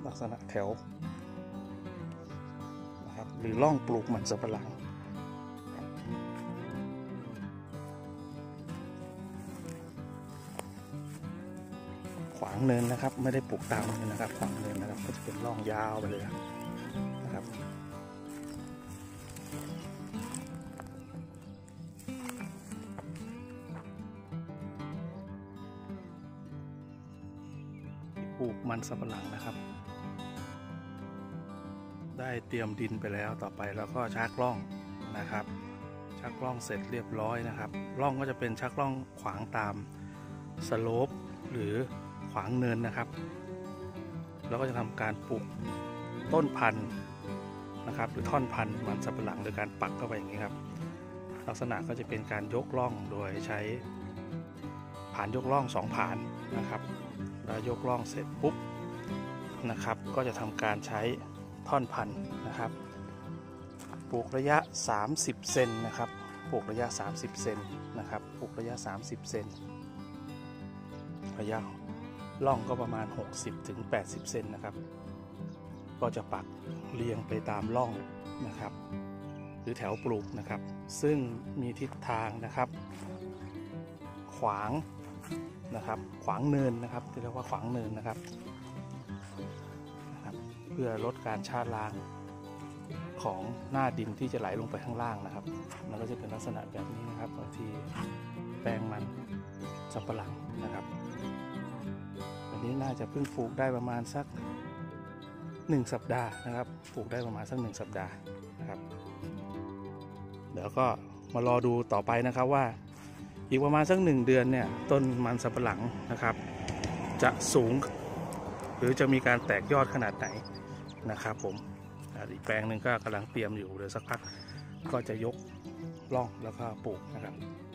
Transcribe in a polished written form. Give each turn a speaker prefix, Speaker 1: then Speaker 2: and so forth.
Speaker 1: ลักษณะแถวนะครับหรือร่องปลูกมันสำปะหลังขวางเนินนะครับไม่ได้ปลูกตามเนินนะครับขวางเนินนะครับก็จะเป็นร่องยาวไปเลยนะครับปลูกมันสำปะหลังนะครับได้เตรียมดินไปแล้วต่อไปแล้วก็ชักร่องนะครับชักร่องเสร็จเรียบร้อยนะครับร่องก็จะเป็นชักร่องขวางตามสโลปหรือขวางเนินนะครับแล้วก็จะทำการปลูกต้นพันธุ์นะครับหรือท่อนพันธุ์มันสำปะหลังโดยการปักเข้าไปอย่างนี้ครับลักษณะก็จะเป็นการยกร่องโดยใช้ผานยกร่อง2ผานนะครับแล้วยกร่องเสร็จปุ๊บนะครับก็จะทำการใช้ท่อนพันธุ์นะครับปลูกระยะ30เซนนะครับปลูกระยะ30เซนนะครับปลูกระยะ30เซนระยะร่องก็ประมาณ60 ถึง 80เซนนะครับก็จะปักเรียงไปตามร่องนะครับหรือแถวปลูกนะครับซึ่งมีทิศทางนะครับขวางนะครับขวางเนินนะครับที่เรียกว่าขวางเนินนะครับเพื่อลดการชาล้างของหน้าดินที่จะไหลลงไปข้างล่างนะครับมันก็จะเป็นลักษณะแบบนี้นะครับที่แปลงมันสำปะหลังนะครับอันนี้น่าจะเพิ่งปลูกได้ประมาณสัก1สัปดาห์นะครับปลูกได้ประมาณสัก1สัปดาห์นะครับเดี๋ยวก็มารอดูต่อไปนะครับว่าอีกประมาณสัก1เดือนเนี่ยต้นมันสำปะหลังนะครับจะสูงหรือจะมีการแตกยอดขนาดไหนนะครับผมอีกแปลงหนึ่งก็กำลังเตรียมอยู่เดี๋ยวสักพักก็จะยกร่องแล้วก็ปลูกนะครับ